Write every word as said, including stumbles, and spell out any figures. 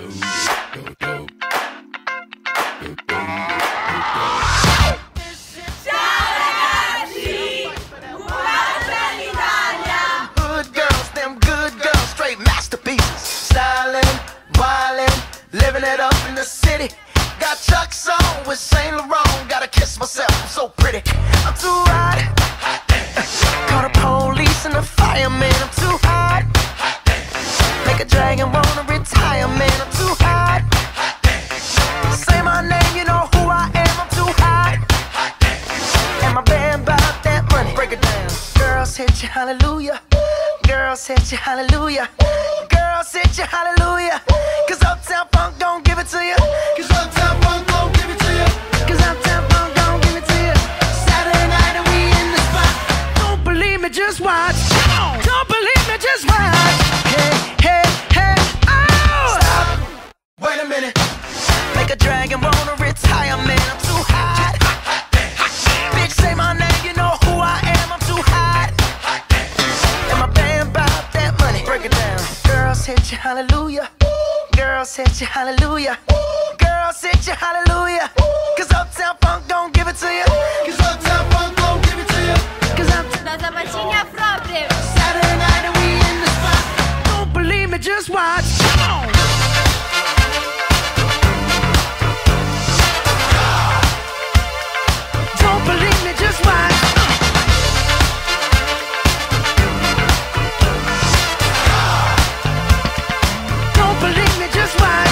Hood girls, them good girls, straight masterpieces. Stylin', wildin', living it up in the city. Got Chuck's on with Saint Laurent. Gotta kiss myself, I'm so pretty. I'm too hot. Call the police and the fireman. I'm too hot. Make a dragon wanna retire, man. I'm too hot. Say my name, you know who I am. I'm too hot. And my band bought that money. Break it down. Girls hit you, hallelujah. Girls hit you, hallelujah. Girls hit you, hallelujah. Cause Uptown Funk don't give it to you. Cause Uptown Funk don't give it to you. Cause Uptown Funk don't give it to you. Saturday night and we in the spot. Don't believe me, just watch. Don't believe me, just watch. Hey, hey, hey, oh! Stop. Wait a minute. Make a dragon wanna retire, man. I'm too hot. Bitch, say my name, you know who I am. I'm too hot. And my band bought that money. Break it down. Girls hit you, hallelujah. Girls hit you, hallelujah. Girls hit you, hallelujah. Cause Uptown Funk don't give it to you. Cause Uptown Funk don't give it to you. Cause Uptown Do zobaczenia problem. Saturday night and we in the spot. Don't believe me, just watch. Come on. Don't believe me, just watch. Don't believe me, just watch.